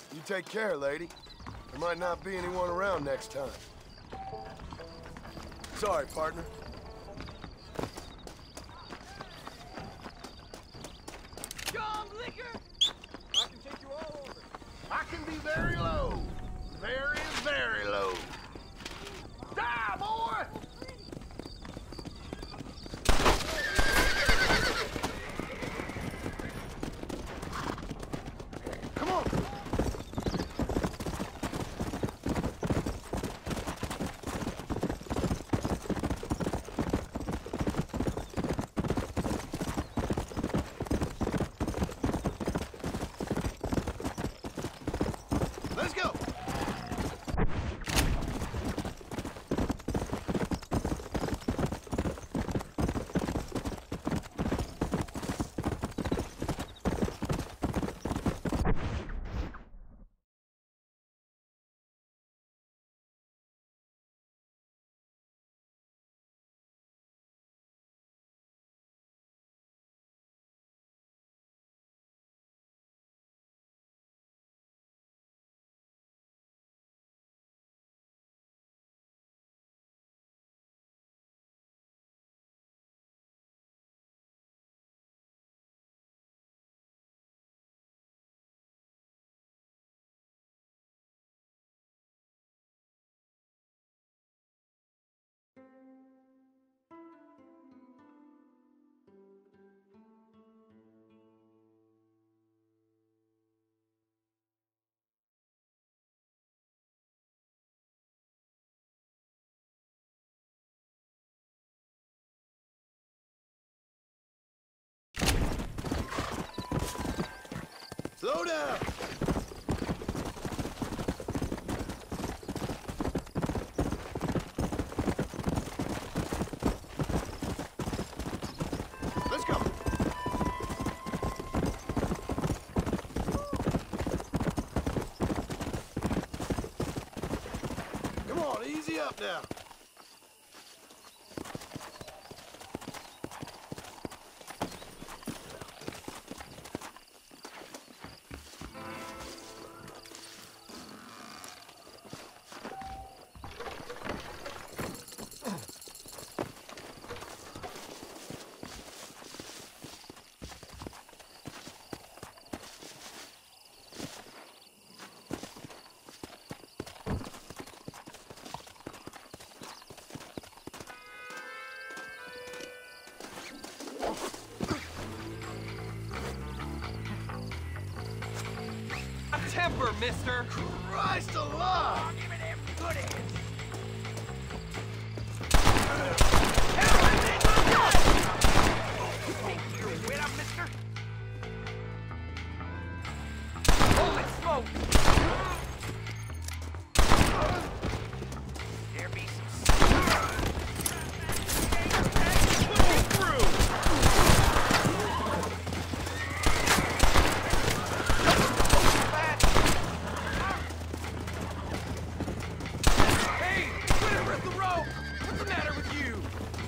You take care, lady. There might not be anyone around next time. Sorry, partner. John Liquor! I can take you all over. I can be very low. Very, very low. Die, boy! Come on! Let's go! Slow down! Let's go! Come on, easy up now. Temper, mister! Christ alive! Give me them goodies! Think you're with 'em, mister? Holy smoke! There be some... What's the matter with you?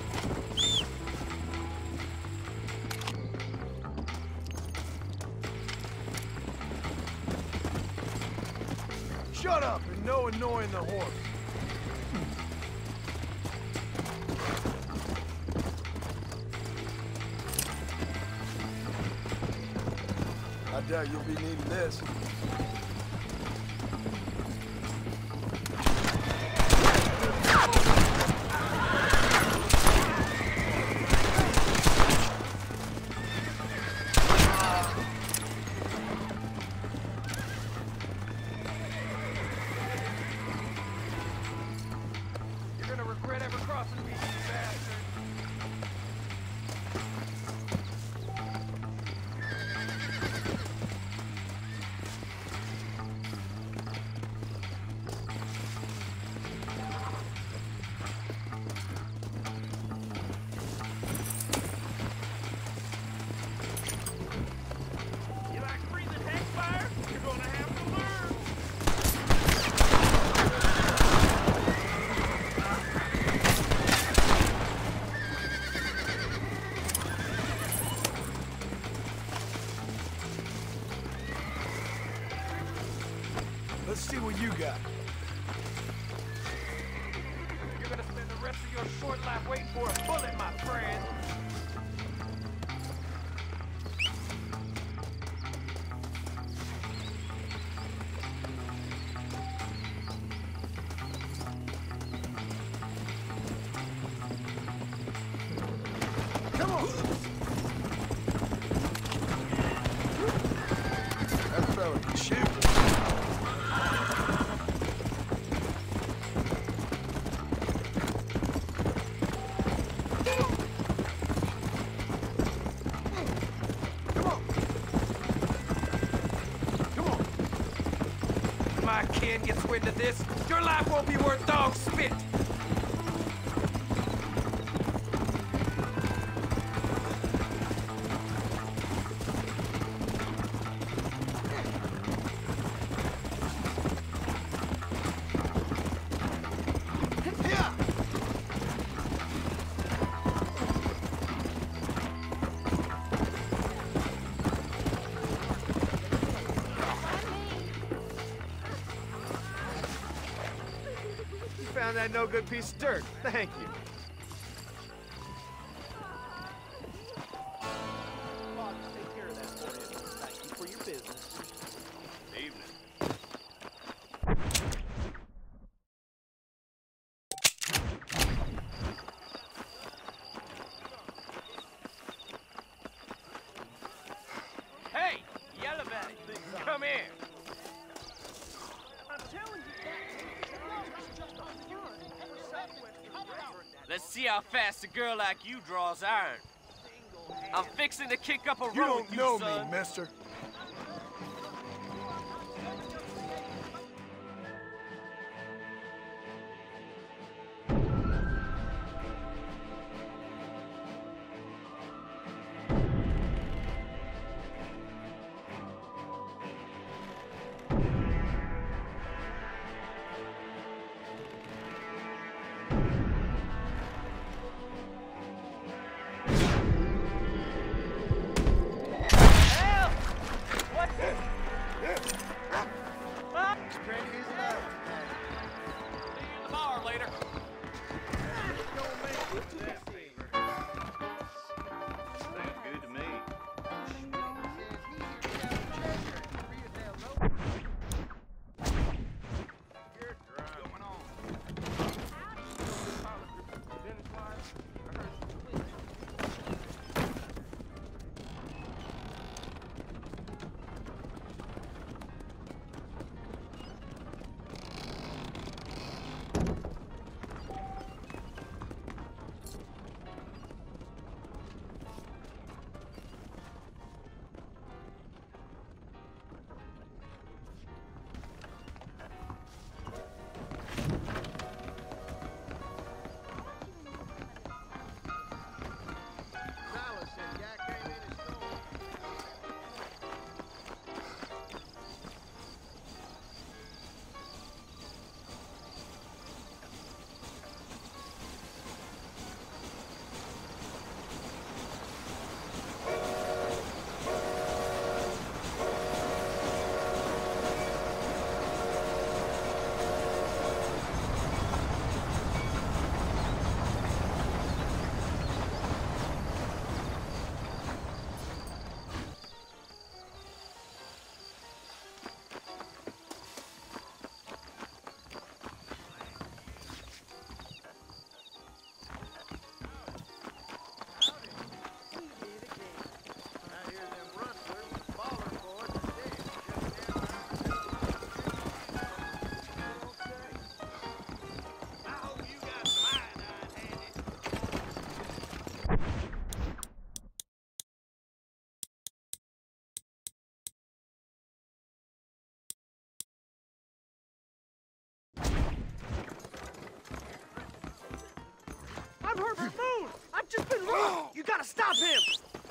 Shut up and no annoying the horse. I doubt you'll be needing this. You're gonna regret ever crossing me, you bastard. Let's see what you got. You're gonna spend the rest of your short life waiting for a bullet, my friend. Come on! That fella can shoot. My kid gets wind of this, your life won't be worth dog spit. Found that no good piece of dirt. Thank you. Take care of that for you. Thank you for your business. Evening. Hey, Yellow Belly, come here. I'm telling you that. Let's see how fast a girl like you draws iron. I'm fixing to kick up a road, You don't know son. me, mister. I'm Herbert Moon! I've just been wrong! You gotta stop him!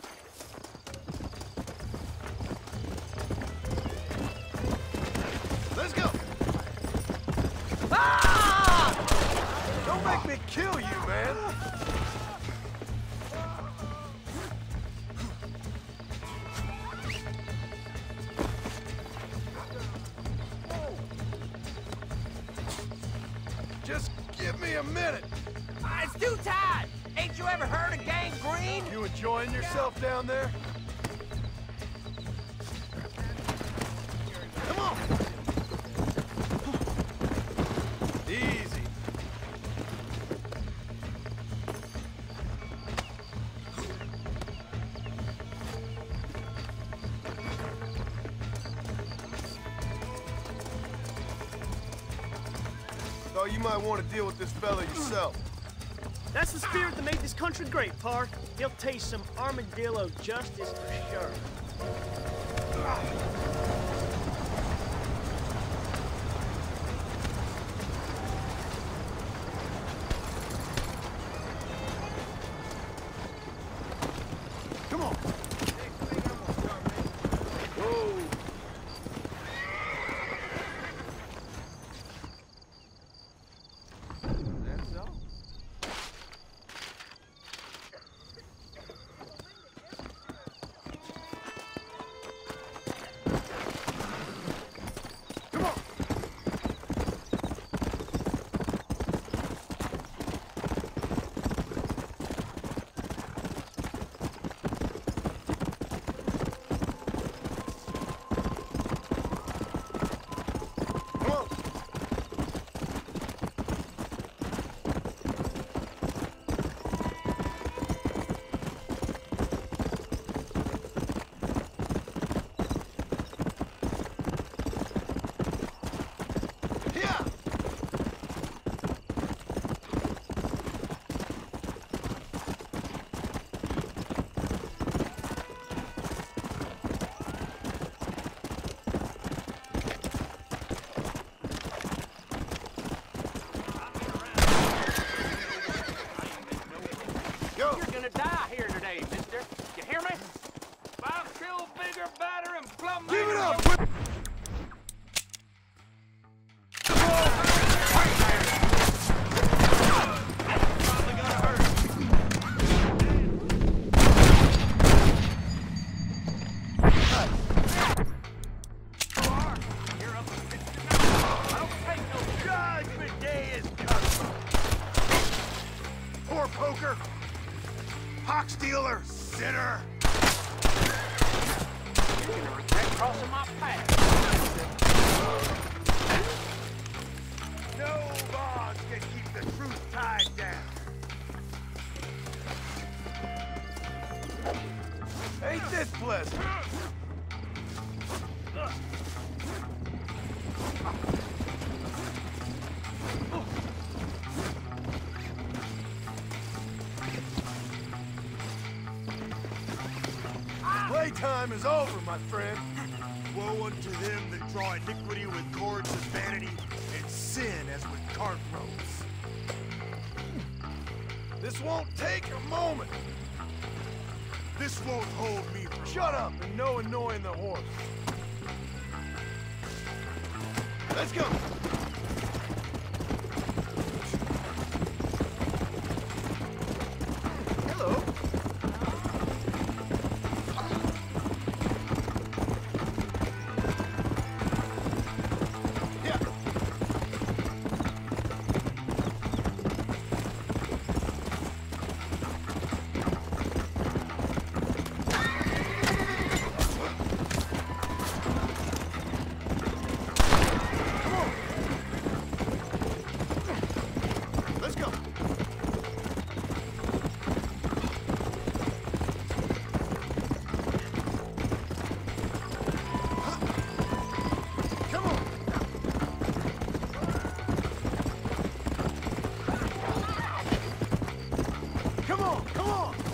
Let's go! Ah! Don't make me kill you, man! Just give me a minute. It's too tight. Ain't you ever heard of gangrene? You enjoying yourself down there? Come on! Easy. So you might want to deal with this fella yourself. That's the spirit that made this country great, Park. He'll taste some armadillo justice for sure. Come on. Whoa. That's all. Come on. Come on. Yeah. Go. You're gonna die here today, mister. You hear me? I'll kill bigger, badder, and plumb. Give it up. Whip. You're up to 50 now. I don't take no Judgment Day is coming. Poor poker. Hawk stealer. Sinner. You're gonna regret crossing my path. No bonds can keep the truth tied down. Ain't this pleasant? Playtime is over, my friend. Woe unto them that draw iniquity with cords of vanity, and sin as with cart ropes. This won't take a moment. This won't hold me for Shut up and no annoying the horse. Let's go. Hello. Yeah. Let's go. Come on. Come on, come on.